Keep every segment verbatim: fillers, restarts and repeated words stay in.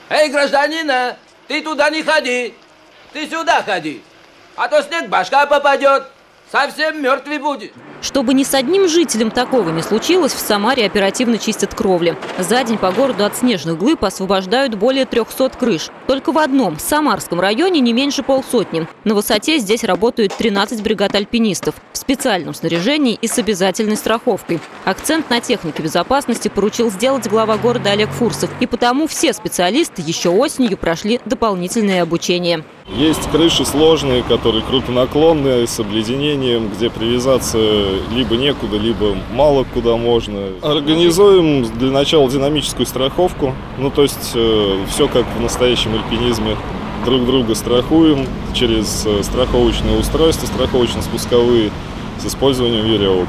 Эй, гражданина, ты туда не ходи, ты сюда ходи, а то снег башка попадет, совсем мертвый будет. Чтобы ни с одним жителем такого не случилось, в Самаре оперативно чистят кровли. За день по городу от снежных глыб освобождают более трёхсот крыш. Только в одном, Самарском районе, не меньше полсотни. На высоте здесь работают тринадцать бригад альпинистов в специальном снаряжении и с обязательной страховкой. Акцент на технике безопасности поручил сделать глава города Олег Фурсов. И потому все специалисты еще осенью прошли дополнительное обучение. Есть крыши сложные, которые крутонаклонные, с обледенением, где привязаться либо некуда, либо мало куда можно. Организуем для начала динамическую страховку. Ну, то есть э, все как в настоящем альпинизме. Друг друга страхуем через э, страховочное устройство, страховочно-спусковые с использованием веревок.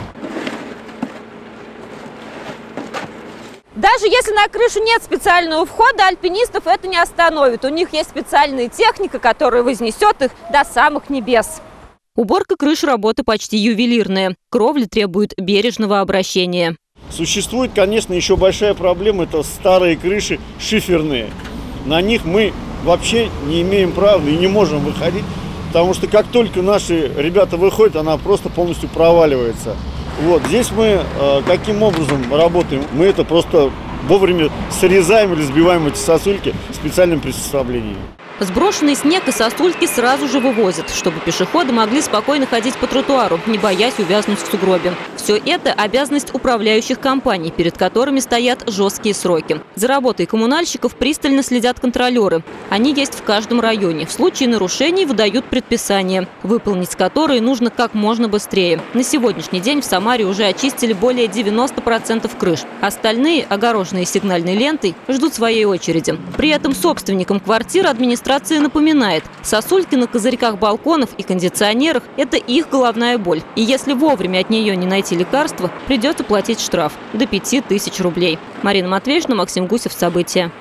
Даже если на крышу нет специального входа, альпинистов это не остановит. У них есть специальная техника, которая вознесет их до самых небес. Уборка крыш – работа почти ювелирная. Кровля требует бережного обращения. Существует, конечно, еще большая проблема – это старые крыши шиферные. На них мы вообще не имеем права и не можем выходить, потому что как только наши ребята выходят, она просто полностью проваливается. Вот здесь мы э, каким образом работаем? Мы это просто вовремя срезаем или сбиваем эти сосульки специальным приспособлением. Сброшенный снег и сосульки сразу же вывозят, чтобы пешеходы могли спокойно ходить по тротуару, не боясь увязнуть в сугробе. Все это обязанность управляющих компаний, перед которыми стоят жесткие сроки. За работой коммунальщиков пристально следят контролеры. Они есть в каждом районе. В случае нарушений выдают предписания, выполнить которые нужно как можно быстрее. На сегодняшний день в Самаре уже очистили более девяноста процентов крыш. Остальные, огороженные сигнальной лентой, ждут своей очереди. При этом собственникам квартир администрация напоминает, сосульки на козырьках балконов и кондиционерах – это их головная боль. И если вовремя от нее не найти лекарства, придется платить штраф до пяти тысяч рублей. Марина Матвеевна, Максим Гусев. События.